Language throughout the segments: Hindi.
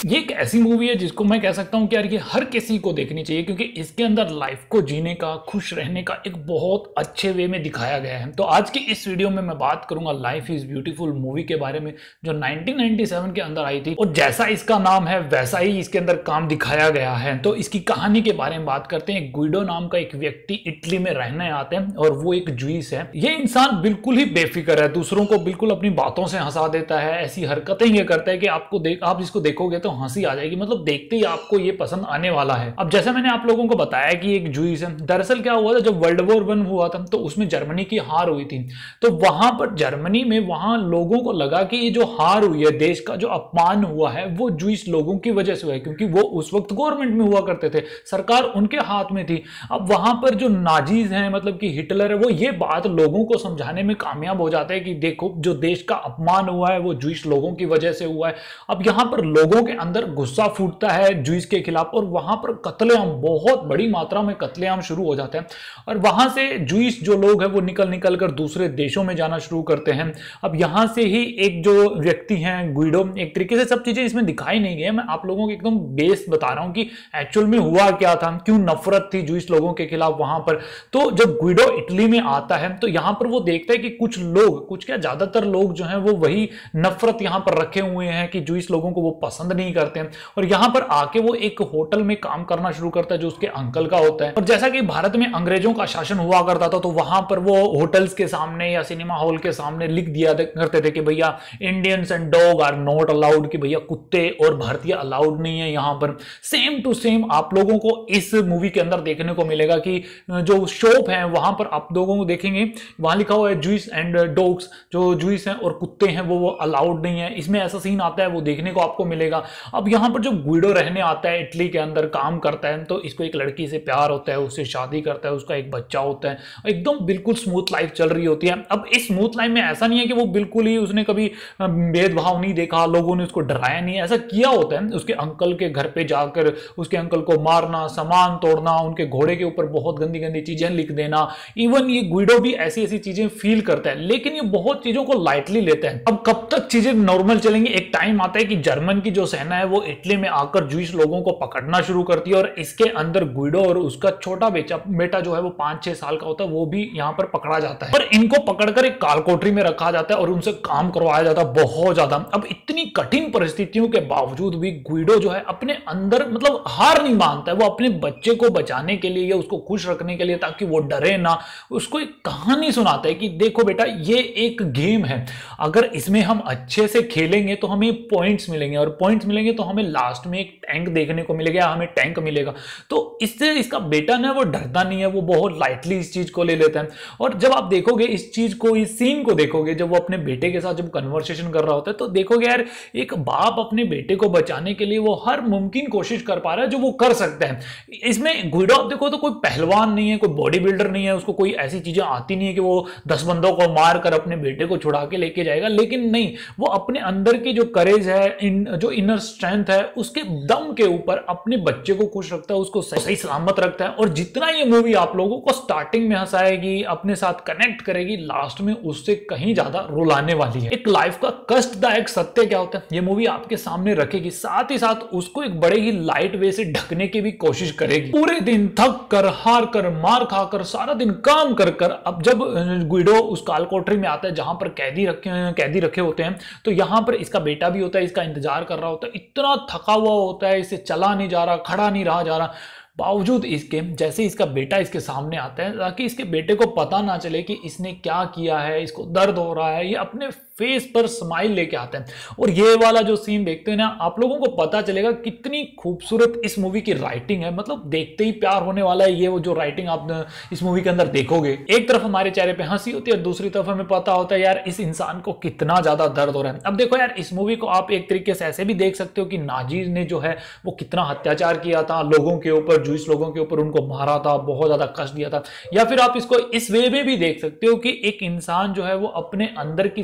ये एक ऐसी मूवी है जिसको मैं कह सकता हूँ कि यार ये हर किसी को देखनी चाहिए, क्योंकि इसके अंदर लाइफ को जीने का, खुश रहने का एक बहुत अच्छे वे में दिखाया गया है। तो आज की इस वीडियो में मैं बात करूंगा लाइफ इज ब्यूटीफुल मूवी के बारे में, जो 1997 के अंदर आई थी, और जैसा इसका नाम है वैसा ही इसके अंदर काम दिखाया गया है। तो इसकी कहानी के बारे में बात करते हैं। गुइडो नाम का एक व्यक्ति इटली में रहने आते हैं और वो एक जूइस है। ये इंसान बिल्कुल ही बेफिक्र है, दूसरों को बिल्कुल अपनी बातों से हंसा देता है, ऐसी हरकतें ये करता है कि आप इसको देखोगे तो हंसी आ जाएगी, मतलब देखते ही आपको ये पसंद आने वाला है। अब जैसे मैंने आप लोगों को बताया कि एक जूइस है, दरअसल क्या हुआ था जब वर्ल्ड वॉर 1 हुआ था तो उसमें जर्मनी की हार हुई थी। तो वहां पर जर्मनी में वहां लोगों को लगा कि ये जो हार हुई है, देश का जो अपमान हुआ है, वो जूइस लोगों की वजह से हुआ है, क्योंकि वो उस वक्त गवर्नमेंट में हुआ करते थे, सरकार उनके हाथ में थी। अब वहां पर जो नाजीज हैं, मतलब कि हिटलर है, वो ये बात लोगों को समझाने में कामयाब हो जाता है कि देखो जो देश का अपमान हुआ है वो जूइस लोगों की वजह से हुआ है। अब यहां पर लोगों के अंदर गुस्सा फूटता है जूइस के खिलाफ और वहां पर कत्लेआम, बहुत बड़ी मात्रा में कत्लेआम शुरू हो जाते हैं। और वहां से जूइस जो लोग हैं वो निकल कर दूसरे देशों में जाना शुरू करते हैं। अब यहां से ही एक जो व्यक्ति हैं गुइडो, एक तरीके से सब चीजें इसमें दिखाई नहीं गई, मैं आप लोगों को एकदम बेस बता रहा हूं कि एक्चुअल में हुआ क्या था, क्यों नफरत थी जूइस लोगों के खिलाफ वहां पर। तो जब गुइडो इटली में आता है तो यहां पर वो देखता है कि कुछ लोग, कुछ क्या ज्यादातर लोग जो हैं वो वही नफरत यहां पर रखे हुए हैं कि जूइस लोगों को वो पसंद नहीं करते हैं। और यहां पर आके वो एक होटल में काम करना शुरू करता है जो उसके अंकल का होता है। और जैसा कि भारत में अंग्रेजों का शासन हुआ करता था तो वहां पर वो होटल्स के सामने या सिनेमा हॉल के सामने लिख दिया करते थे कि भैया Indians and dog are not allowed, कि भैया कुत्ते और भारतीय अलाउड नहीं है यहां पर। सेम टू सेम आप लोगों को इस मूवी के अंदर देखने को मिलेगा कि जो शॉप है वहां पर आप लोगों को देखेंगे वहां लिखा हुआ है जूइस एंड डॉग्स, जो जूइस हैं और कुत्ते हैं वो अलाउड नहीं है। इसमें ऐसा सीन आता है वो देखने को आपको मिलेगा। अब यहां पर जो गुइडो रहने आता है, इटली के अंदर काम करता है, तो इसको एक लड़की से प्यार होता है, उससे शादी करता है, उसका एक बच्चा होता है, एकदम बिल्कुल स्मूथ लाइफ चल रही होती है। अब इस स्मूथ लाइफ में ऐसा नहीं है कि वो बिल्कुल ही, उसने कभी भेदभाव नहीं देखा, लोगों ने उसको डराया नहीं, ऐसा किया होता है। उसके अंकल के घर पे जाकर उसके अंकल को मारना, सामान तोड़ना, उनके घोड़े के ऊपर बहुत गंदी गंदी चीजें लिख देना, इवन ये गुइडो भी ऐसी ऐसी चीजें फील करता है, लेकिन ये बहुत चीजों को लाइटली लेता है। अब कब तक चीजें नॉर्मल चलेंगी, एक टाइम आता है कि जर्मन की जो सेना है वो इटली में आकर जूइस लोगों को पकड़ना शुरू करती है और इसके अंदर गुइडो और उसका छोटा बेटा जो है वो 5-6 साल का होता है, वो भी यहां पर पकड़ा जाता है। और इनको पकड़कर एक कालकोठरी में रखा जाता है और उनसे काम करवाया जाता है बहुत ज्यादा। अब इतनी कठिन परिस्थितियों के बावजूद भी गुइडो जो है अपने अंदर मतलब हार नहीं मानता है। वो अपने बच्चे को बचाने के लिए या उसको खुश रखने के लिए, ताकि वो डरे ना, उसको एक कहानी सुनाता है कि देखो बेटा ये एक गेम है, अगर इसमें हम अच्छे से खेलेंगे तो हमें पॉइंट्स मिलेंगे, और पॉइंट्स मिलेंगे तो हमें लास्ट में एक टैंक देखने को मिलेगा, हमें टैंक मिलेगा। तो इससे इसका बेटा ना वो डरता नहीं है, वो बहुत लाइटली इस चीज को ले लेता है। और जब आप देखोगे इस चीज को, इस सीन को देखोगे, जब वो अपने बेटे के साथ जब कन्वर्सेशन कर रहा होता है, तो देखोगे यार एक बाप अपने बेटे को बचाने के लिए वो हर मुमकिन कोशिश कर पा रहा है जो वो कर सकता है। इसमें गुइडो आप देखो तो कोई पहलवान नहीं है, कोई बॉडी बिल्डर नहीं है, उसको कोई ऐसी चीजें आती नहीं है कि वो 10 बंदों को मार कर अपने बेटे को छुड़ा के लेके जाएगा, लेकिन नहीं, वो अपने अंदर की जो करेज है, जो इनर स्ट्रेंथ है, उसके दम के ऊपर अपने बच्चे को खुश रखता है, उसको सही सलामत रखता है। और जितना ये मूवी आप लोगों को स्टार्टिंग में हंसाएगी, अपने साथ कनेक्ट करेगी, लास्ट में उससे कहीं ज्यादा रुलाने वाली है। एक लाइफ का कष्टदायक सत्य क्या होता है ये मूवी आपके सामने रखेगी, साथ ही साथ उसको एक बड़े ही लाइट वे से ढकने की भी कोशिश करेगी। पूरे दिन थक कर, हार कर, मार खाकर, सारा दिन काम कर कर, अब जब गुइडो उस कालकोठरी में आता है जहां पर कैदी रखे होते हैं, तो यहां पर इसका बेटा भी होता है, इसका इंतजार कर रहा होता है, इतना थका हुआ होता है, इसे चला नहीं जा रहा, खड़ा नहीं रहा जा रहा। बावजूद इसके, जैसे इसका बेटा इसके सामने आता है, ताकि इसके बेटे को पता ना चले कि इसने क्या किया है, इसको दर्द हो रहा है, ये अपने फेस पर स्माइल लेके आता है। और ये वाला जो सीन देखते हैं ना, आप लोगों को पता चलेगा कितनी खूबसूरत इस मूवी की राइटिंग है, मतलब देखते ही प्यार होने वाला है। ये वो जो राइटिंग आप इस मूवी के अंदर देखोगे, एक तरफ हमारे चेहरे पे हंसी होती है, दूसरी तरफ हमें पता होता है यार इस इंसान को कितना ज्यादा दर्द हो रहा है। अब देखो यार, इस मूवी को आप एक तरीके से ऐसे भी देख सकते हो कि नाजीज ने जो है वो कितना अत्याचार किया था लोगों के ऊपर, जूइस लोगों के ऊपर, उनको मारा था, बहुत ज्यादा कष्ट दिया था। या फिर आप इसको इस वे में भी देख सकते हो कि एक इंसान जो है वो अपने अंदर की स्ट्रेंथ,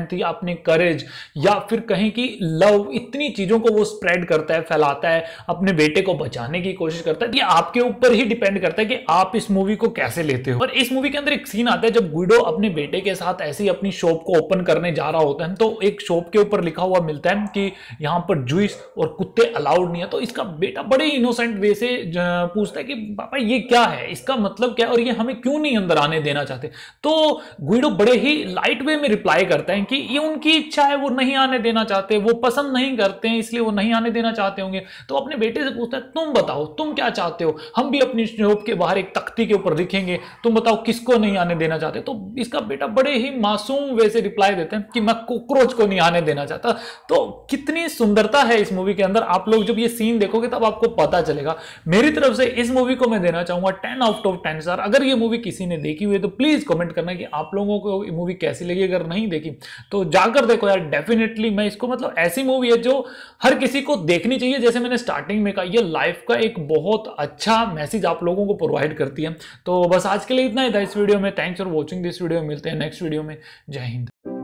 स्ट्रेंथ या अपने करेज या फिर कहें कि लव, इतनी चीजों को वो स्प्रेड करता है, फैलाता है, अपने बेटे को बचाने की कोशिश करता है। ये आपके ऊपर ही डिपेंड करता है कि आप इस मूवी को कैसे लेते हो। और इस मूवी के अंदर एक सीन आता है जब गुइडो अपने बेटे के साथ ऐसे ही अपनी शॉप को ओपन करने जा रहा होता है, तो एक शॉप के ऊपर लिखा हुआ मिलता है कि यहां पर जूस और कुत्ते अलाउड नहीं है। तो इसका बेटा बड़े इनोसेंट वे से पूछता है कि पापा ये क्या है, इसका मतलब क्या है और ये हमें क्यों नहीं अंदर आने देना चाहते। तो गुइडो बड़े ही लाइट वे में रिप्लाई करता है कि ये उनकी इच्छा है, वो नहीं आने देना चाहते, वो पसंद नहीं करते हैं, इसलिए वो नहीं आने देना चाहते होंगे। तो अपने बेटे से पूछता है तुम बताओ तुम क्या चाहते हो, हम भी अपनी शॉप के बाहर एक तख्ती के ऊपर लिखेंगे, तुम बताओ किसको नहीं आने देना चाहते। तो इसका बेटा बड़े ही मासूम वे से रिप्लाई देते हैं कि मैं कॉकरोच को नहीं आने देना चाहता। तो कितनी सुंदरता है इस मूवी के अंदर, आप लोग जब ये सीन देखोगे तब आपको पता चलेगा। मेरी तरफ से इस मूवी को मैं देना चाहूंगा 10 आउट ऑफ 10 स्टार। अगर ये मूवी किसी ने देखी हुई है तो प्लीज कमेंट करना कि आप लोगों को ये मूवी कैसी लगी। अगर नहीं देखी तो जाकर देखो यार, डेफिनेटली मैं इसको, मतलब ऐसी मूवी है जो हर किसी को देखनी चाहिए। जैसे मैंने स्टार्टिंग में कहा, ये लाइफ का एक बहुत अच्छा मैसेज आप लोगों को प्रोवाइड करती है। तो बस आज के लिए इतना ही था इस वीडियो में। Thanks for watching this video. मिलते हैं नेक्स्ट वीडियो में। जय हिंद।